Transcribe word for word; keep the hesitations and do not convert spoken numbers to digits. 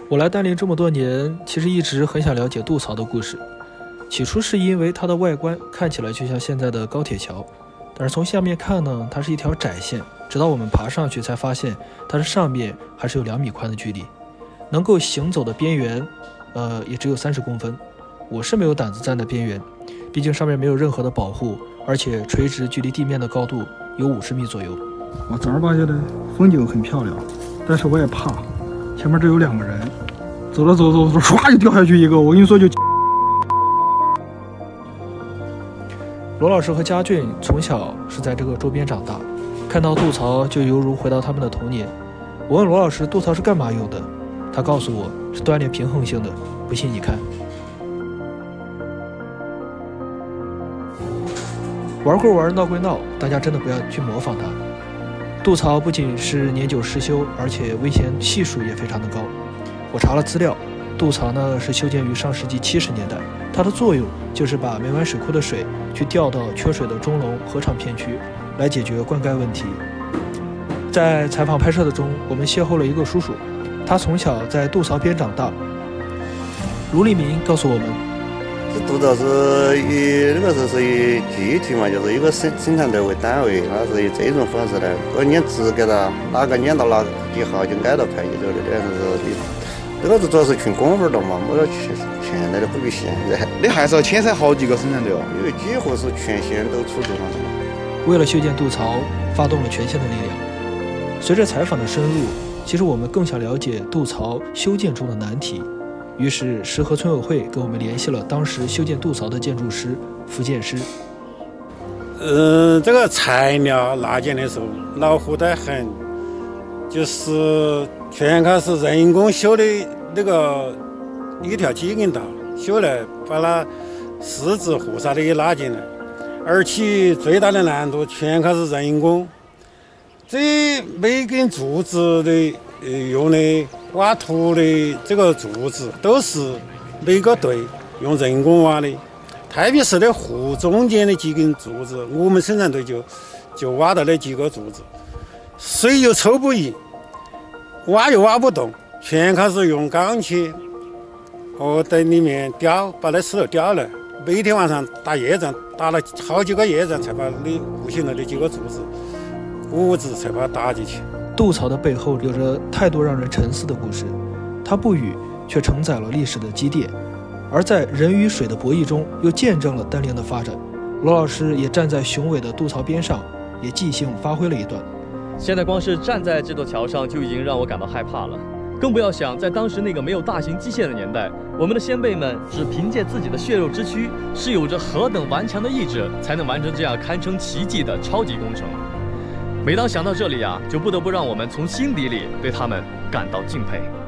我来丹林这么多年，其实一直很想了解渡槽的故事。起初是因为它的外观看起来就像现在的高铁桥，但是从下面看呢，它是一条窄线，直到我们爬上去才发现，它的上面还是有两米宽的距离，能够行走的边缘，呃，也只有三十公分。我是没有胆子站在边缘，毕竟上面没有任何的保护，而且垂直距离地面的高度有五十米左右。 我正儿八经的风景很漂亮，但是我也怕，前面只有两个人，走着走着走着，唰就掉下去一个，我跟你说就。 罗老师和家俊从小是在这个周边长大，看到渡槽就犹如回到他们的童年。我问罗老师渡槽是干嘛用的，他告诉我是锻炼平衡性的，不信你看。玩归玩，闹归闹，大家真的不要去模仿它。渡槽不仅是年久失修，而且危险系数也非常的高。我查了资料，渡槽呢是修建于上世纪七十年代，它的作用就是把梅湾水库的水去调到缺水的钟楼河场片区，来解决灌溉问题。在采访拍摄的中，我们邂逅了一个叔叔，他从小在渡槽边长大。卢立明告诉我们， 这渡槽是以那个时候是以具体嘛，就是一个生生产队为单位，它是以这种方式来，我撵直给它，哪个撵到哪几号就挨到排就走的，这样子是。这个是主要是群工分的嘛，没有现现在的不比现在。 你还是要牵扯好几个生产队哦， 因为几乎是全县都处置上的嘛。 为了修建渡槽，发动了全县的力量。随着采访的深入，其实我们更想了解渡槽修建中的难题。于是石河村委会跟我们联系了当时修建渡槽的建筑师福建师。 嗯，这个材料纳建的时候恼火得很，就是全靠是人工修的那个一条机耕道，修来把那石子护沙的也拉进来，而且最大的难度全靠是人工。这每根柱子的呃用的挖土的这个柱子都是每个队用人工挖的，特别是的湖中间的几根柱子，我们生产队就就挖到那几个柱子，水又抽不赢，挖又挖不动，全靠是用钢切和在里面雕，把那石头雕了。每天晚上打夜战，打了好几个夜战，才把那不行了那几个柱子、骨子才把它打进去。 渡槽的背后有着太多让人沉思的故事，它不语，却承载了历史的积淀，而在人与水的博弈中，又见证了丹林的发展。罗老师也站在雄伟的渡槽边上，也即兴发挥了一段。 现在光是站在这座桥上就已经让我感到害怕了，更不要想在当时那个没有大型机械的年代，我们的先辈们只凭借自己的血肉之躯，是有着何等顽强的意志，才能完成这样堪称奇迹的超级工程。每当想到这里啊，就不得不让我们从心底里对他们感到敬佩。